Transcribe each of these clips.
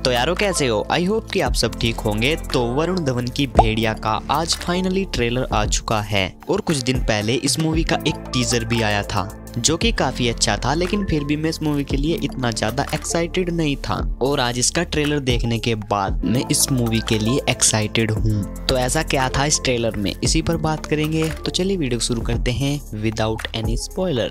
तो यारो कैसे हो? आई होप कि आप सब ठीक होंगे। तो वरुण धवन की भेड़िया का आज फाइनली ट्रेलर आ चुका है और कुछ दिन पहले इस मूवी का एक टीजर भी आया था जो कि काफी अच्छा था, लेकिन फिर भी मैं इस मूवी के लिए इतना ज्यादा एक्साइटेड नहीं था। और आज इसका ट्रेलर देखने के बाद मैं इस मूवी के लिए एक्साइटेड हूँ। तो ऐसा क्या था इस ट्रेलर में, इसी पर बात करेंगे। तो चलिए वीडियो शुरू करते हैं विदाउट एनी स्पॉइलर।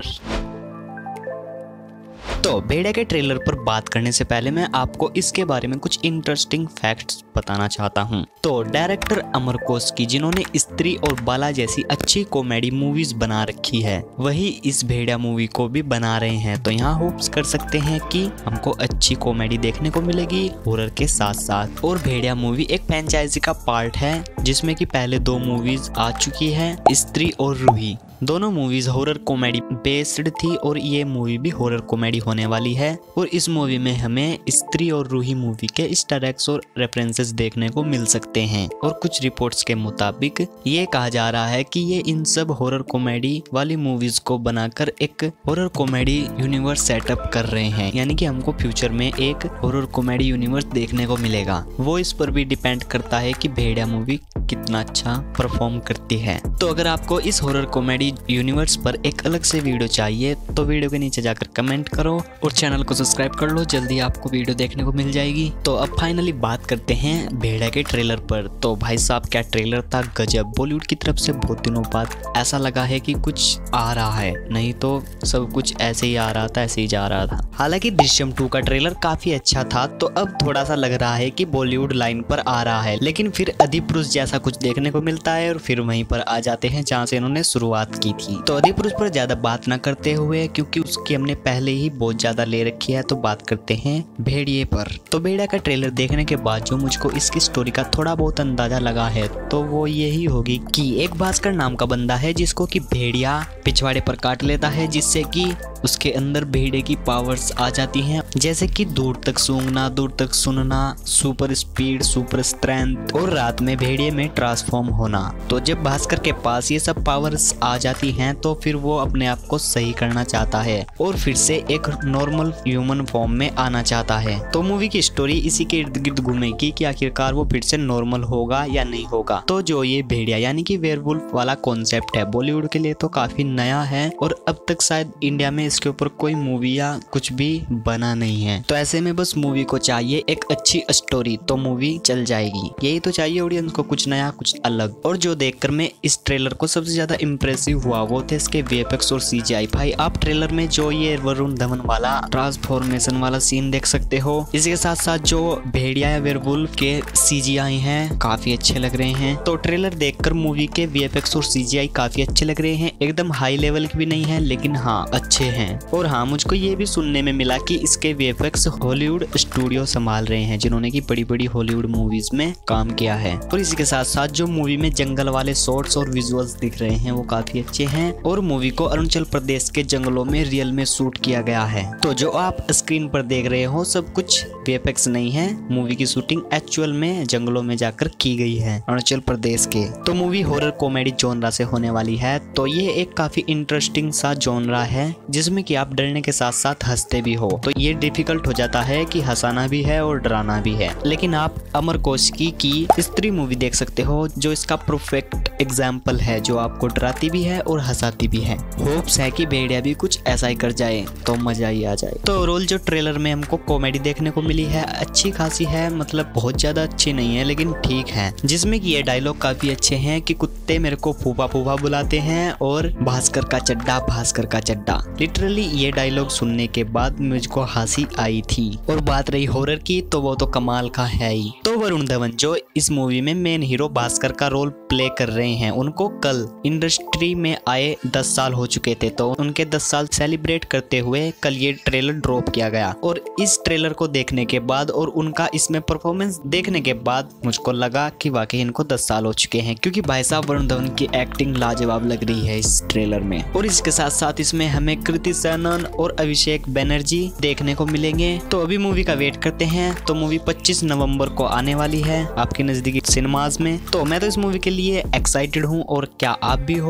तो भेड़िया के ट्रेलर पर बात करने से पहले मैं आपको इसके बारे में कुछ इंटरेस्टिंग फैक्ट्स बताना चाहता हूं। तो डायरेक्टर अमर कोस्की, जिन्होंने स्त्री और बाला जैसी अच्छी कॉमेडी मूवीज बना रखी है, वही इस भेड़िया मूवी को भी बना रहे हैं। तो यहाँ होप्स कर सकते हैं कि हमको अच्छी कॉमेडी देखने को मिलेगी हॉरर के साथ साथ। और भेड़िया मूवी एक फ्रेंचाइजी का पार्ट है जिसमें कि पहले 2 मूवीज आ चुकी है, स्त्री और रूही। दोनों मूवीज हॉरर कॉमेडी बेस्ड थी और ये मूवी भी हॉरर कॉमेडी होने वाली है। और इस मूवी में हमें स्त्री और रूही मूवी के ईस्टर एग्स और रेफरेंसेस देखने को मिल सकते हैं। और कुछ रिपोर्ट्स के मुताबिक ये कहा जा रहा है कि ये इन सब हॉरर कॉमेडी वाली मूवीज को बनाकर एक हॉरर कॉमेडी यूनिवर्स सेटअप कर रहे हैं, यानी कि हमको फ्यूचर में एक हॉरर कॉमेडी यूनिवर्स देखने को मिलेगा। वो इस पर भी डिपेंड करता है कि भेड़िया मूवी कितना अच्छा परफॉर्म करती है। तो अगर आपको इस हॉरर कॉमेडी यूनिवर्स पर एक अलग से वीडियो चाहिए तो वीडियो के नीचे जाकर कमेंट करो और चैनल को सब्सक्राइब कर लो, जल्दी आपको वीडियो देखने को मिल जाएगी। तो अब फाइनली बात करते हैं भेड़िया के ट्रेलर पर। तो भाई साहब क्या ट्रेलर था, गजब। बॉलीवुड की तरफ से बहुत दिनों बाद ऐसा लगा है कि कुछ आ रहा है, नहीं तो सब कुछ ऐसे ही आ रहा था, ऐसे ही जा रहा था। हालांकि दृश्यम 2 का ट्रेलर काफी अच्छा था, तो अब थोड़ा सा लग रहा है कि बॉलीवुड लाइन पर आ रहा है, लेकिन फिर अधिपुरुष जैसा कुछ देखने को मिलता है और फिर वहीं पर आ जाते हैं जहाँ से इन्होंने शुरुआत की थी। तो अधिपुरुष पर ज्यादा बात ना करते हुए, क्योंकि उसकी हमने पहले ही बहुत ज्यादा ले रखी है, तो बात करते हैं भेड़िए पर। तो भेड़िया का ट्रेलर देखने के बाद जो मुझको इसकी स्टोरी का थोड़ा बहुत अंदाजा लगा है तो वो यही होगी कि एक भास्कर नाम का बंदा है जिसको कि भेड़िया पिछवाड़े पर काट लेता है, जिससे कि उसके अंदर भेड़िए की पावर्स आ जाती हैं, जैसे कि दूर तक सूंघना, दूर तक सुनना, सुपर स्पीड, सुपर स्ट्रेंथ और रात में भेड़िए में ट्रांसफॉर्म होना। तो जब भास्कर के पास ये सब पावर्स आ जाती हैं तो फिर वो अपने आप को सही करना चाहता है और फिर से एक नॉर्मल ह्यूमन फॉर्म में आना चाहता है। तो मूवी की स्टोरी इसी के इर्द गिर्द घूमेगी कि आखिरकार वो फिर से नॉर्मल होगा या नहीं होगा। तो जो ये भेड़िया यानी कि वेयरवुल्फ वाला कॉन्सेप्ट है, बॉलीवुड के लिए तो काफी नया है और अब तक शायद इंडिया में इसके ऊपर कोई मूवी या कुछ भी बना नहीं है। तो ऐसे में बस मूवी को चाहिए एक अच्छी स्टोरी तो मूवी चल जाएगी। यही तो चाहिए ऑडियंस को, कुछ नया, कुछ अलग। और जो देखकर मैं इस ट्रेलर को सबसे ज्यादा इम्प्रेसिव हुआ वो थे इसके वीएफएक्स और सीजीआई। भाई आप ट्रेलर में जो ये वरुण धवन वाला ट्रांसफॉर्मेशन वाला सीन देख सकते हो, इसके साथ साथ जो भेड़िया या वेयरवुल्फ के सीजीआई हैं काफी अच्छे लग रहे हैं। तो ट्रेलर देखकर मूवी के वीएफएक्स और सीजीआई काफी अच्छे लग रहे हैं। एकदम हाई लेवल की भी नहीं है, लेकिन हाँ अच्छे हैं। और हाँ, मुझको ये भी सुनने में मिला कि इसके वीएफएक्स हॉलीवुड स्टूडियो संभाल रहे हैं, जिन्होंने की बड़ी बड़ी हॉलीवुड मूवीज में काम किया है। और इसी के साथ साथ जो मूवी में जंगल वाले शॉट्स और विजुअल्स दिख रहे हैं वो काफी अच्छे हैं। और मूवी को अरुणाचल प्रदेश के जंगलों में रियल में शूट किया गया है। तो जो आप स्क्रीन पर देख रहे हो सब कुछ वीएफएक्स नहीं है, मूवी की शूटिंग एक्चुअल में जंगलों में जाकर की गई है अरुणाचल प्रदेश के। तो मूवी हॉरर कॉमेडी जॉनरा से होने वाली है। तो ये एक काफी इंटरेस्टिंग सा जॉनरा है जिसमें कि आप डरने के साथ साथ हंसते भी हो। तो ये डिफिकल्ट हो जाता है कि हंसाना भी है और डराना भी है। लेकिन आप अमर कोस्की की स्त्री मूवी देख सकते हो जो इसका परफेक्ट एग्जाम्पल है, जो आपको डराती भी है और हंसाती भी है। होप्स है कि भेड़िया भी कुछ ऐसा ही कर जाए तो मजा ही आ जाए। तो ओवरऑल जो ट्रेलर में हमको कॉमेडी देखने को मिली है अच्छी खासी है, मतलब बहुत ज्यादा अच्छी नहीं है लेकिन ठीक है। जिसमें कि ये डायलॉग काफी अच्छे हैं कि कुत्ते मेरे को फूफा फूफा बुलाते हैं और भास्कर का चड्डा, भास्कर का चड्डा। लिटरली ये डायलॉग सुनने के बाद मुझको हंसी आई थी। और बात रही हॉरर की तो वो तो कमाल का है ही। तो वरुण धवन जो इस मूवी में मेन हीरो भास्कर का रोल प्ले कर रहे हैं, उनको कल इंडस्ट्री में आए 10 साल हो चुके थे। तो उनके 10 साल सेलिब्रेट करते हुए कल ये ट्रेलर ड्रॉप किया गया। और इस ट्रेलर को देखने के बाद और उनका इसमें परफॉर्मेंस देखने के बाद मुझको लगा कि वाकई इनको 10 साल हो चुके हैं, क्योंकि भाई साहब वरुण धवन की एक्टिंग लाजवाब लग रही है इस ट्रेलर में। और इसके साथ साथ इसमें हमें कृति सैनन और अभिषेक बैनर्जी देखने को मिलेंगे। तो अभी मूवी का वेट करते हैं। तो मूवी 25 नवंबर को आने वाली है आपके नजदीकी सिनेमाज में। तो मैं तो इस मूवी के लिए एक्साइटेड हूँ। और क्या आप भी हो? आप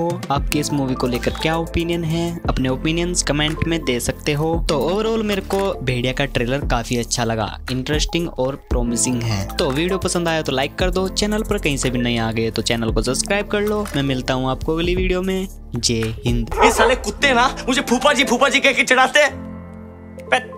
आपके इस मूवी को लेकर क्या ओपिनियन है, अपने ओपिनियंस कमेंट में दे सकते हो। तो ओवरऑल मेरे को भेड़िया का ट्रेलर काफी अच्छा लगा, इंटरेस्टिंग और प्रॉमिसिंग है। तो वीडियो पसंद आया तो लाइक कर दो, चैनल पर कहीं से भी नहीं आ गए तो चैनल को सब्सक्राइब कर लो। मैं मिलता हूँ आपको अगली वीडियो में। जय हिंद। ये साले कुत्ते ना मुझे फूफा जी कह के चिढ़ाते।